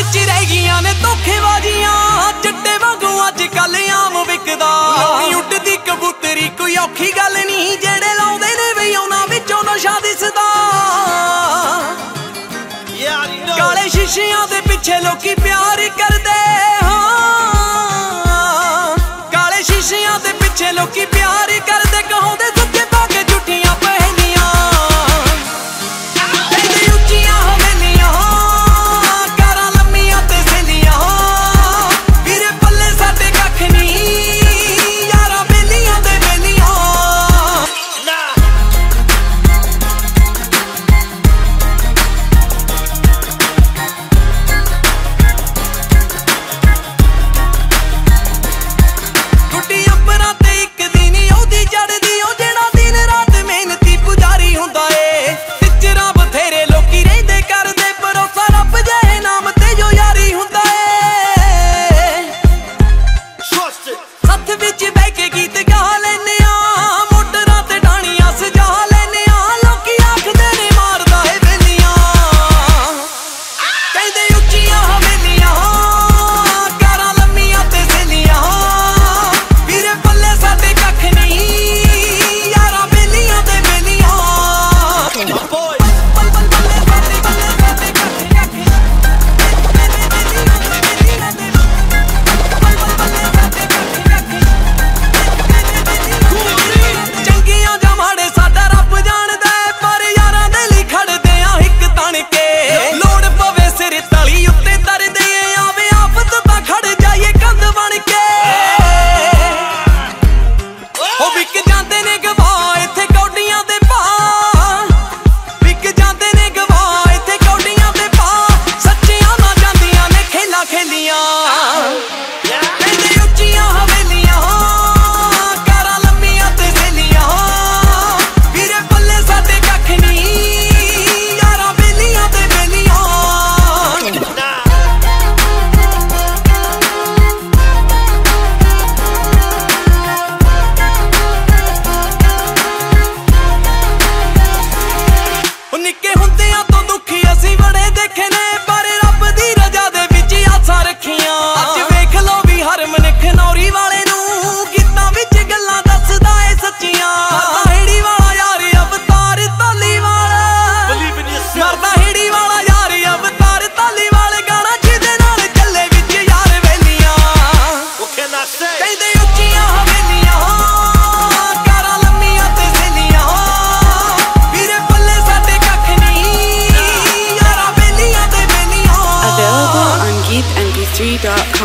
विच रह गईयां ने धोखेबाजियां चिट्टे वांगू अजकल आम विकदा उड्डदी कबूतरी कोई औखी गल नहीं जेड़े लाउंदे ने वी उन्हां विचों नशा दिसदा काले शीशियां दे पिछे लोकी प्यार करदे काले शीशियां दे पिछे लोकी प्यार करदे कहोंदे सच्चे पाके झूठियां पहलियां कहंदे उच्चियां हवेलियां कारां लम्मियां ते सहेलियां वीरे पल्ले साडे कख नहीं यारां बेलियां ते बेलियां GeekMP3.com